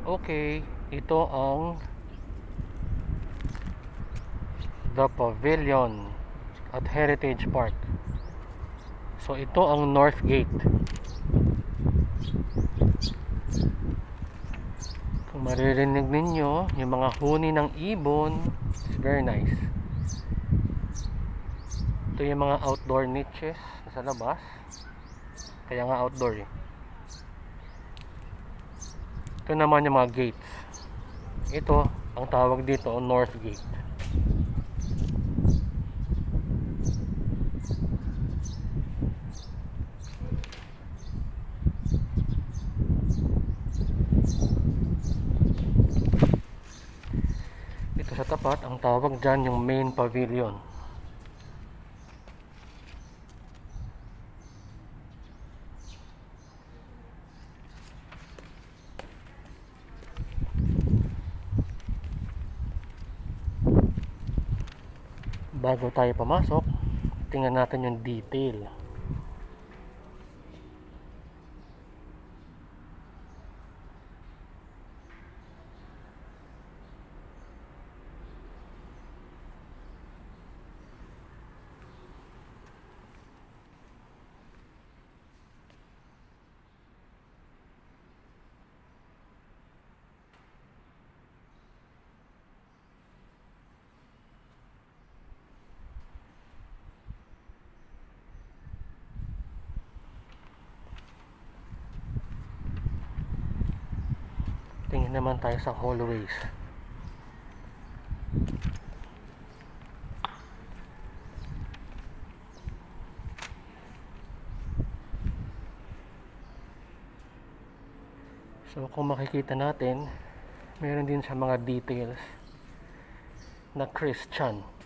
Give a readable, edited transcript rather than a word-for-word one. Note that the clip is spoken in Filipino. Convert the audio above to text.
Okay, ito ang The Pavilion at Heritage Park. So ito ang North Gate. Kung maririnig ninyo yung mga huni ng ibon, it's very nice. Ito yung mga outdoor niches sa labas, kaya nga outdoor eh. Ito naman yung mga gates. Ito ang tawag dito North Gate. Ito sa tapat, ang tawag dyan yung main pavilion. Bago tayo pumasok, tingnan natin yung detail. Tingnan naman tayo sa hallways. So kung makikita natin, meron din sa mga details na Christian.